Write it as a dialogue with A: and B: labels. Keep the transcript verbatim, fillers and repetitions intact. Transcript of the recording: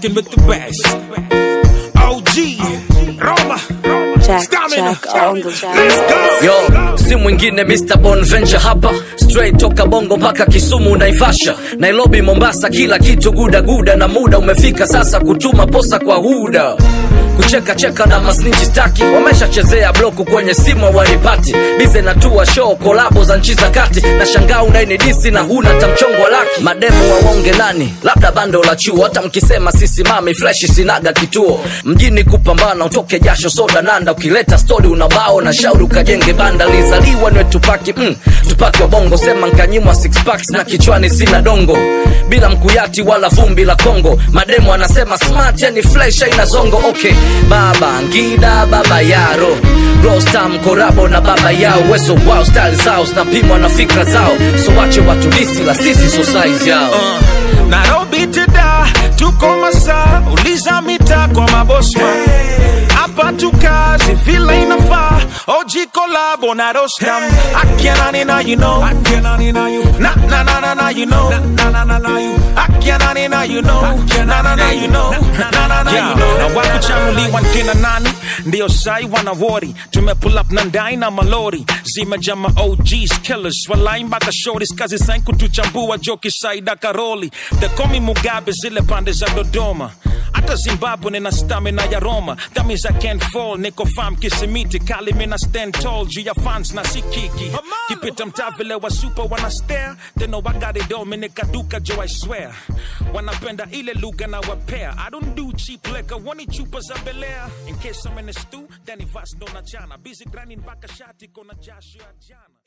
A: rocking with the best. O G, Roma,
B: Jack,
A: Stamina.
B: Jack on the jack.
A: Let's go.
C: Yo, si mwingine Mister Bonventure hapa. Straight toka Bongo mpaka Kisumu Naivasha, Nairobi, Mombasa, kila kitu guda guda. Na muda umefika sasa kutuma posa kwa huda. Kucheka cheka na masninji staki, wamesha chezea bloku kwenye simu walipati. Bize na tour show, kolabo za nchi za kati. Na shangao unaini disi na huna tamchongo laki. Mademu wawonge nani, labda bando la chuo. Hata mkisema sisi mami, fleshi sinaga kituo. Mjini kupambana, utoke jasho soda nanda. Ukileta story unabao na shauri ukajenge banda. Lizaliwa nwe tupaki, mm, tupaki wa Bongo. Sema nkanyimwa six packs na kichwani sina dongo. Bila mkuyati wala vumbi la Kongo. Mademu anasema smart yani flesh haina zongo. Okay, Baba Ngida, Baba Yaro, Rostam, Korabo na Baba Yao. Wezo wow, style zao zinapimwa na fikra zao. So wache watu disi la sisi so size yao.
A: uh, Nairobi teda, tuko masa. Uliza mita kwa mabosma. Hapa tukazi vila inafaa. O G collabo na Rostam. Akianani na you know, Akianani na you, na na na na na you know, na na na na you, Akianani na you know, na na na you know, na na na you know. Na waku chanuli wankina nani, ndio sai wana worry. Tume pull up nandai na malori. Zima jama O Gs killers. Walai mbaka shorties kazi sain kutuchambua joki saida karoli. They call me Mugabe zile pande za Dodoma. Ata Zimbabwe nina stamina ya Roma. That means I can't fall. Niko fam kisimiti. Kali mina stand tall. Juu ya fans na sikiki. Kipita mtavile wa super wana stare. They know I got it all. Minika duka jo I swear. Wanapenda ile lugha na wapea. I don't do cheap liquor. Wani chupa za Belair. In case I'm in the stew, then if I don't na chana. Busy grinding baka shati kona jasho ya jana.